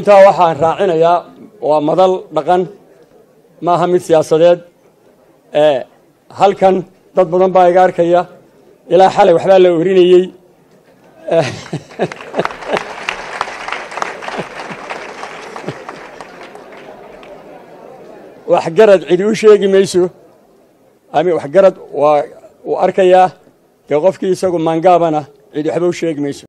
intaa waxaan raacinayaa waa madal dhaqan maaha mid siyaasadeed halkan dad badan baa iga arkaya ilaa xalay waxbaa la orinayay waxgarad cid u sheegi mayso ama waxgarad waa u arkayaa dee qofkii isagu maangaabana cid waxba u sheegi mayso